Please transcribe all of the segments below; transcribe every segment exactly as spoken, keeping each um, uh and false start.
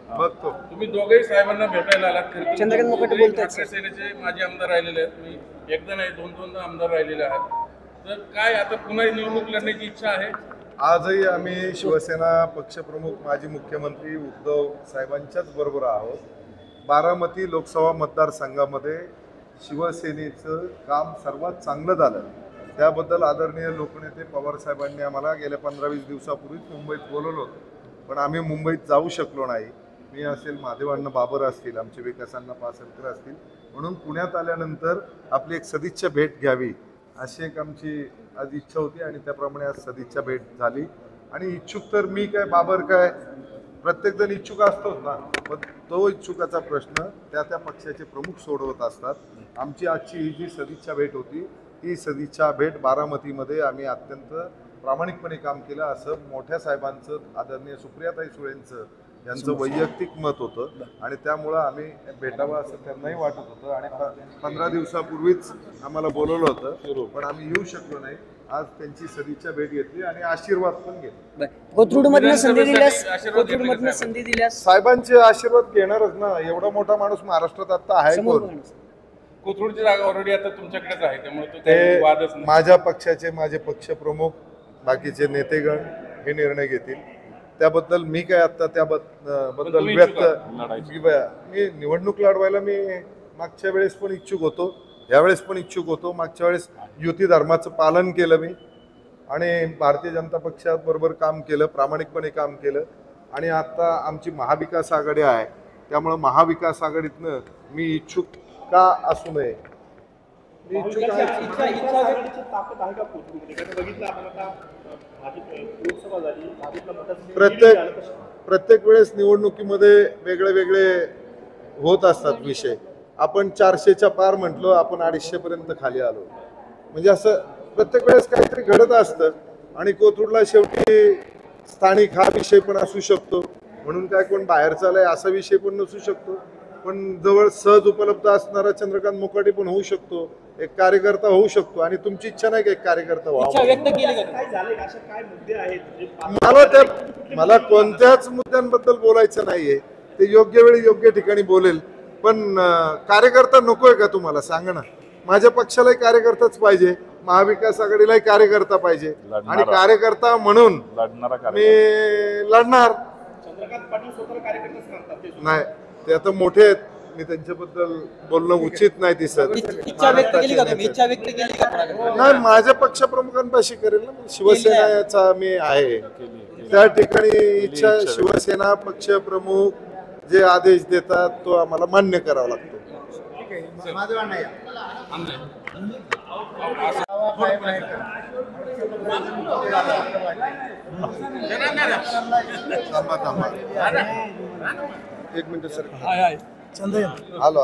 बघतो. तुम्ही दोघेही साहेबांना भेटायला आलात. चंद्रकांत मोकाटे बोलतायत सर. सेनेचे माजी आमदार राहिलेले आहेत. मी एकदा नाही दोन दोनदा आमदार राहिलेले आहात. तर काय आता पुन्हा निवडणूक लढण्याची इच्छा आहे? आजही आम्ही शिवसेना पक्षप्रमुख माजी मुख्यमंत्री उद्धव साहेबांच्याच बरोबर आहोत. बारामती लोकसभा मतदारसंघामध्ये शिवसेनेचं काम सर्वात चांगलं झालं, त्याबद्दल आदरणीय लोकनेते पवार साहेबांनी आम्हाला गेल्या पंधरा वीस दिवसापूर्वीच मुंबईत बोलवलं होतं, पण आम्ही मुंबईत जाऊ शकलो नाही. मी असेल, महादेवांना बाबर असतील, आमचे विकासांना पासलकर असतील, म्हणून पुण्यात आल्यानंतर आपली एक सदिच्छा भेट घ्यावी अशी एक आमची आज इच्छा होती आणि त्याप्रमाणे आज सदिच्छा भेट झाली. आणि इच्छुक तर मी काय, बाबर काय, प्रत्येकजण इच्छुक असतोच ना, पण तो इच्छुकाचा प्रश्न त्या त्या पक्षाचे प्रमुख सोडवत असतात. आमची आजची ही जी सदिच्छा भेट होती, ही सदिच्छा भेट बारामतीमध्ये आम्ही अत्यंत प्रामाणिकपणे काम केलं असं मोठ्या साहेबांचं, आदरणीय सुप्रियाताई सुळेंचं यांचं वैयक्तिक मत होतं आणि त्यामुळं आम्ही भेटावं असं त्यांनाही वाटत होतं. आणि पंधरा दिवसापूर्वीच आम्हाला बोलवलं होतं, पण आम्ही येऊ शकलो नाही. आज त्यांची सदिच्छा भेट घेतली आणि आशीर्वाद पण घेतले. कोथरूडमधनं संधी दिल्यास कोथरूडमधनं संधी दिल्यास साहेबांचे आशीर्वाद घेणारच ना. एवढा मोठा माणूस महाराष्ट्रात आता आहे कोण? कोथरूडची जागा ऑलरेडी आता तुमच्याकडेच आहे, त्यामुळे तो काही वादच ते नाही. माझ्या पक्षाचे माझे पक्षप्रमुख बाकीचे नेतेगण हे निर्णय घेतील. त्याबद्दल मी काय आता त्याबद्दल व्यक्त मी निवडणूक लढवायला मी मागच्या वेळेस पण इच्छुक होतो, यावेळेस पण इच्छुक होतो. मागच्या वेळेस युती धर्माचं पालन केलं मी आणि भारतीय जनता पक्षाबरोबर काम केलं, प्रामाणिकपणे काम केलं. आणि आता आमची महाविकास आघाडी आहे, त्यामुळं महाविकास आघाडीतनं मी इच्छुक का असू नये, मी इच्छुक आहे. प्रत्येक प्रत्येक वेळेस निवडणुकीमध्ये वेगळे वेगळे होत असतात विषय. आपण चारशेच्या पार म्हटलो, आपण अडीचशे पर्यंत खाली आलो, म्हणजे असं प्रत्येक वेळेस काहीतरी घडत असतं. आणि कोथरूडला शेवटी स्थानिक हा विषय पण असू शकतो, म्हणून काय कोण बाहेर चालय असा विषय पण नसू शकतो. पण जवळ सहज उपलब्ध असणारा चंद्रकांत मोकाटे पण होऊ शकतो, एक कार्यकर्ता होऊ शकतो. आणि तुमची इच्छा नाही का एक कार्यकर्ता व्हावा? मला त्या मला कोणत्याच मुद्द्यांबद्दल बोलायचं नाहीये, ते योग्य वेळी योग्य ठिकाणी बोलेल. पण कार्यकर्ता नकोय का तुम्हाला? सांगा ना. माझ्या पक्षालाही कार्यकर्ताच पाहिजे, महाविकास आघाडीलाही कार्यकर्ता पाहिजे, आणि कार्यकर्ता म्हणून मी लढणार. नाही, ते आता मोठे आहेत, मी त्यांच्याबद्दल बोलणं उचित नाही दिसत. इच्छा व्यक्त केली का तुम्ही? इच्छा व्यक्त केली का? नाही, माझ्या पक्षप्रमुखांपाशी करेल ना. शिवसेनेचा मी आहे, त्या ठिकाणी इच्छा शिवसेना पक्षप्रमुख जे आदेश देतात तो आम्हाला मान्य करावा लागतो. थांबा थांबा एक मिनिट सर. चंद्रकांत, हॅलो.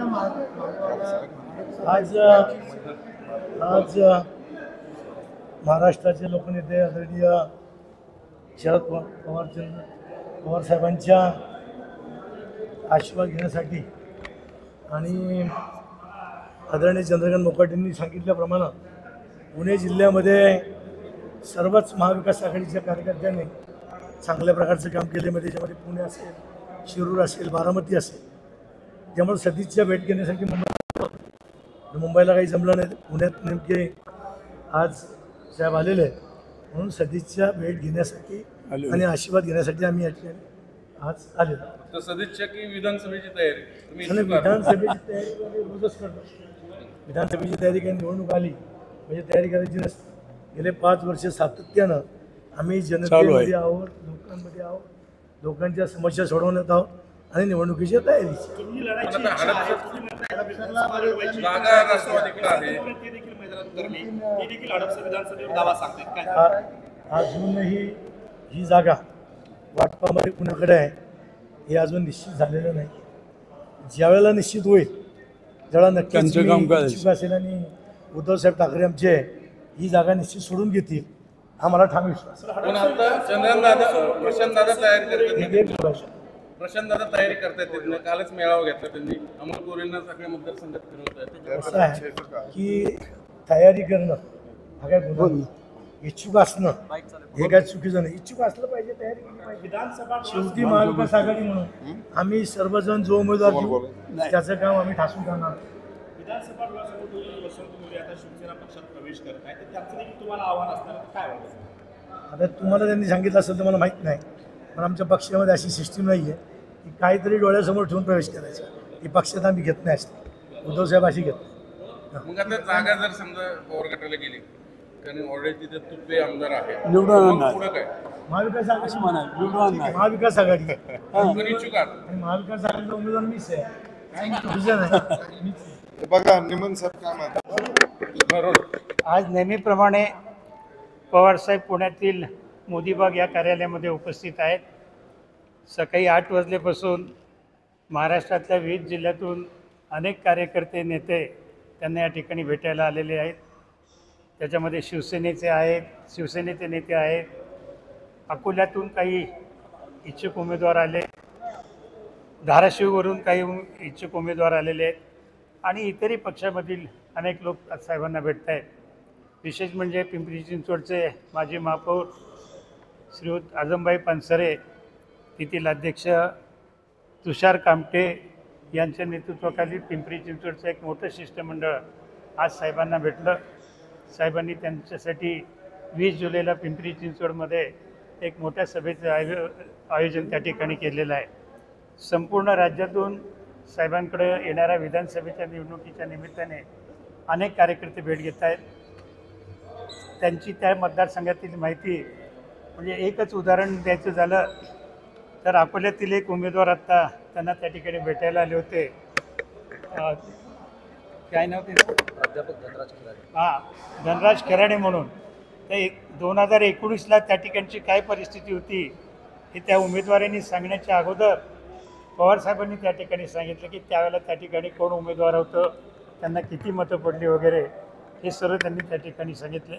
आज आज महाराष्ट्राचे लोकनेते आदरणीय शरद पवार पवारचंद्र पवार साहेबांच्या आशीर्वाद घेण्यासाठी आणि आदरणीय चंद्रकांत मोकाटेंनी सांगितल्याप्रमाणे पुणे जिल्ह्यामध्ये सर्वच महाविकास आघाडीच्या कार्यकर्त्यांनी चांगल्या प्रकारचं काम केल्यामध्ये त्याच्यामध्ये पुणे असेल, शिरूर असेल, बारामती असेल. त्यामुळे सदिच्छा भेट घेण्यासाठी मुंबई मुंबईला काही जमलं नाही, पुण्यात नेमके आज साहेब आलेले आहेत, म्हणून सदिच्छा भेट घेण्यासाठी आणि आशीर्वाद घेण्यासाठी आम्ही या ठिकाणी आज आलेलो. सदिच्छा की विधानसभेची तयारी? आणि विधानसभेची तयारी रोजच करतो. विधानसभेची तयारी काही निवडणूक आली म्हणजे तयारी करायची नसते. गेले पाच वर्ष सातत्यानं आम्ही जनतेमध्ये आहोत, लोकांमध्ये आहोत, लोकांच्या समस्या सोडवण्यात आहोत आणि निवडणुकीच्या तयारीची. अजूनही ही जागा वाटपामध्ये कुणाकडे आहे हे अजून निश्चित झालेलं नाही. ज्यावेळेला निश्चित होईल त्यावेळेला नक्कीच इच्छुक असेल आणि उद्धवसाहेब ठाकरे आमचे ही जागा निश्चित सोडून घेतील हा मला ठाम विश्वास. प्रशांत दादा तयारी करतात प्रशांत दादा तयारी करतात कालच मेळावा घेतला त्यांनी. अमोल कोरेंना सगळ्या मतदारसंघात फिरवत आहेत. असं आहे की तयारी करणं हा काय गुन्हा नाही. इच्छुक असणं हे काय चुकीचं नाही. इच्छुक असलं पाहिजे, तयारी केली पाहिजे. शेवटी महाविकास आघाडी म्हणून आम्ही सर्वजण जो उमेदवार देऊ त्याचं काम आम्ही ठासून करणार. विधानसभा डोळ्यासमोर वसंत मोरे आता शिवसेना पक्षात प्रवेश करत आहे, तर त्याचं देखील तुम्हाला आव्हान असणार काय वाटतं? आता तुम्हाला त्यांनी सांगितलं असेल तर मला माहीत नाही, पण आमच्या पक्षामध्ये अशी सिस्टीम नाही आहे की काहीतरी डोळ्यासमोर ठेवून प्रवेश करायचा. ही पक्षात आम्ही घेत नाही असते. उद्धवसाहेब अशी घेत नाही. मग आता जागा जर समजा पवार गटाला गेली, कारण ऑलरेडी तिथे तुपे आमदार आहे, निवडून मग आणणार. पुढं काय? महाविकास आघाडी म्हणा, निवडून आणणार. महाविकास आघाडी पण इच्छुक आहात? आणि महाविकास आघाडीचा उमेदवार मीच आहे. तुझं नाही, मीच आहे. तर बघा निमन साहेब काय म्हणतात. बरोबर. आज नेहमीप्रमाणे पवारसाहेब पुण्यातील मोदीबाग या कार्यालयामध्ये उपस्थित आहेत. सकाळी आठ वाजल्यापासून महाराष्ट्रातल्या विविध जिल्ह्यातून अनेक कार्यकर्ते नेते त्यांना या ठिकाणी भेटायला आलेले आहेत. त्याच्यामध्ये शिवसेनेचे आहेत, शिवसेनेचे नेते आहेत, अकोल्यातून काही इच्छुक उमेदवार आले, धाराशिववरून काही उम- इच्छुक उमेदवार आलेले आहेत आणि इतरही पक्षामधील अनेक लोक आज साहेबांना भेटत आहेत. विशेष म्हणजे पिंपरी चिंचवडचे माजी महापौर श्रीयुत आजमबाई पानसरे, तेथील अध्यक्ष तुषार कामटे यांच्या नेतृत्वाखाली पिंपरी चिंचवडचं एक मोठं शिष्टमंडळ आज साहेबांना भेटलं. साहेबांनी त्यांच्यासाठी वीस जुलैला पिंपरी चिंचवडमध्ये एक मोठ्या सभेचं आयो आयोजन त्या ठिकाणी केलेलं आहे. संपूर्ण राज्यातून साहेबांकडे येणाऱ्या विधानसभेच्या निवडणुकीच्या निमित्ताने अनेक कार्यकर्ते भेट घेत आहेत. त्यांची त्या मतदारसंघातील माहिती म्हणजे एकच उदाहरण द्यायचं झालं तर अकोल्यातील एक उमेदवार आत्ता त्यांना त्या ठिकाणी भेटायला आले होते. अं, काय नाव ते हां धनराज खराडे म्हणून. तर एक दोन हजार एकोणीसला त्या ठिकाणची काय परिस्थिती होती हे त्या उमेदवारांनी सांगण्याच्या अगोदर पवारसाहेबांनी त्या ठिकाणी सांगितलं की त्यावेळेला त्या ठिकाणी कोण उमेदवार होतं, त्यांना किती मतं पडली वगैरे हे सर्व त्यांनी त्या ठिकाणी सांगितले.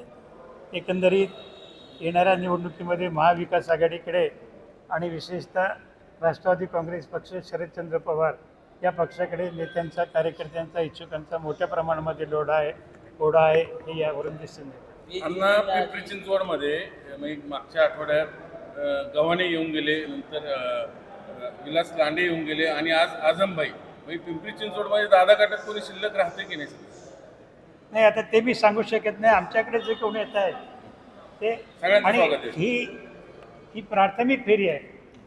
एकंदरीत येणाऱ्या निवडणुकीमध्ये महाविकास आघाडीकडे आणि विशेषतः राष्ट्रवादी काँग्रेस पक्ष, शरदचंद्र पवार या पक्षाकडे नेत्यांचा, कार्यकर्त्यांचा, इच्छुकांचा मोठ्या प्रमाणामध्ये लोढ आहे ओढा आहे हे यावरून दिसून येतं. अण्णा पिंपरी चिंचवडमध्ये म्हणजे मागच्या आठवड्यात अं, गव्हाणे येऊन गेले, नंतर अं, विलास लांडे येऊन गेले आणि आज आझमबाई. म्हणजे पिंपरी चिंचवडमध्ये दादा गटात कोणी शिल्लक राहते की नाही? नाही, आता ते मी सांगू शकत नाही. आमच्याकडे जे कोणी येत आहेत ते सगळ्यांचं आणि स्वागत आहे. ही ही प्राथमिक फेरी आहे.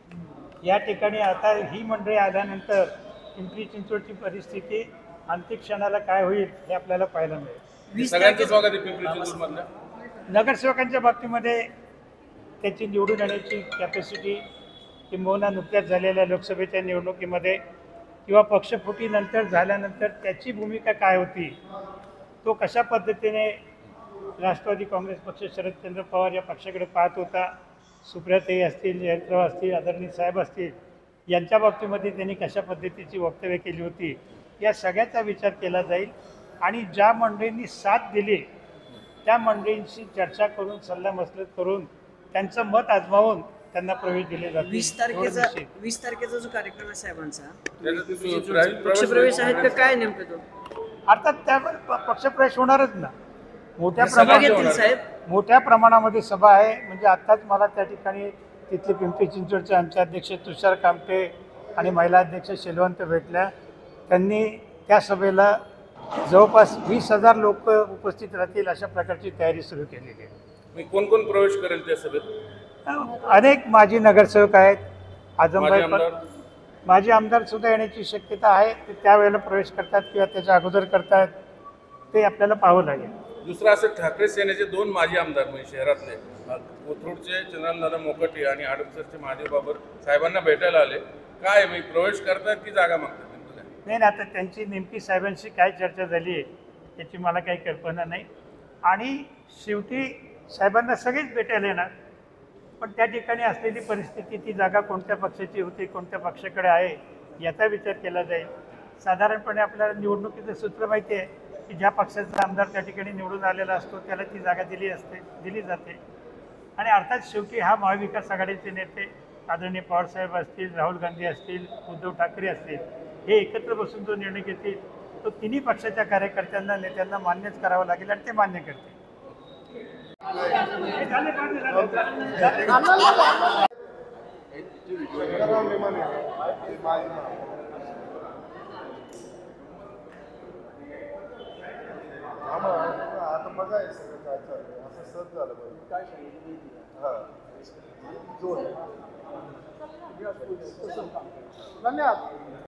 या ठिकाणी आता ही मंडळी आल्यानंतर पिंपरी चिंचवडची परिस्थिती अंतिम क्षणाला काय होईल हे आपल्याला पाहायला मिळेल. वीस सगळ्यांचं तारखेचं स्वागत आहे पिंपरी चिंचवडमधल्या. नगरसेवकांच्या बाबतीमध्ये त्याची निवडून येण्याची कॅपॅसिटी किंबहुना नुकत्याच झालेल्या लोकसभेच्या निवडणुकीमध्ये किंवा पक्षफुटीनंतर झाल्यानंतर त्याची भूमिका काय होती, तो कशा पद्धतीने राष्ट्रवादी काँग्रेस पक्ष, शरदचंद्र पवार या पक्षाकडे पाहत होता, सुप्रियाताई असतील, जयंतराव असतील, आदरणीय साहेब असतील, यांच्या बाबतीमध्ये त्यांनी कशा पद्धतीची वक्तव्य केली होती, या सगळ्याचा विचार केला जाईल. आणि ज्या मंडळींनी साथ दिली त्या मंडळींशी चर्चा करून, सल्लामसलत करून, त्यांचं मत आजमावून त्यांना प्रवेश दिले जातील. वीस एवढं तारखेचा निश्चित. वीस तारखेचा जो कार्यक्रम आहे साहेबांचा त्याच्यात सु- प्रवेश- पक्षप्रवेश आहेत का काय नेमकं तो? अर्थात त्या पक्षप्रवेश होणारच ना. मोठ्या हे सभा सभा प्रमाणात घेतील साहेब. मोठ्या प्रमाणामध्ये सभा आहे. म्हणजे आत्ताच मला त्या ठिकाणी तिथले पिंपरी चिंचवडचे आमचे अध्यक्ष तुषार कामटे आणि महिला अध्यक्ष शेलवंत भेटल्या. त्यांनी त्या सभेला जवळपास वीस हजार लोक उपस्थित राहतील अशा प्रकारची तयारी सुरू केलेली आहे. म्हणजे कोण कोण प्रवेश करेल त्या सभेत? अनेक माजी नगरसेवक आहेत, आजमबाई माजी पण आमदार? माजी आमदार सुद्धा येण्याची शक्यता आहे. ते त्यावेळेला प्रवेश करतात किंवा त्याच्या अगोदर करतात ते आपल्याला पाहावं लागेल. दुसरं असं ठाकरे सेनेचे दोन माजी आमदार म्हणजे शहरातले अ, कोथरूडचे चंद्रदादा मोकटे आणि हडपसरचे महादेव बाबर साहेबांना भेटायला आले. काय म्हणजे प्रवेश करतात की जागा मागतात? नेमकं काय? नाही ना, आता त्यांची नेमकी साहेबांशी काय चर्चा झाली आहे याची मला काही कल्पना नाही. आणि शेवटी साहेबांना सगळेच भेटायला येणार, पण त्या ठिकाणी असलेली परिस्थिती, ती जागा कोणत्या पक्षाची होती, कोणत्या पक्षाकडे आहे याचा विचार केला जाईल. साधारणपणे आपल्याला निवडणुकीचं सूत्र माहिती आहे की ज्या पक्षाचा आमदार त्या ठिकाणी निवडून आलेला असतो त्याला ती जागा दिली असते दिली जाते. आणि अर्थात शेवटी हा महाविकास आघाडीचे नेते आदरणीय पवारसाहेब असतील, राहुल गांधी असतील, उद्धव ठाकरे असतील, हे एकत्र बसून जो निर्णय घेतील तो तिन्ही पक्षाच्या कार्यकर्त्यांना, नेत्यांना मान्यच करावा लागेल आणि ते मान्य करतील. शंकरराव नेमाने ते माझे नाव. आम्हा आता बघा हे सगळं काय चाललंय असं सहज झालं बरं काय सांगितलं हा जोड धन्यवाद.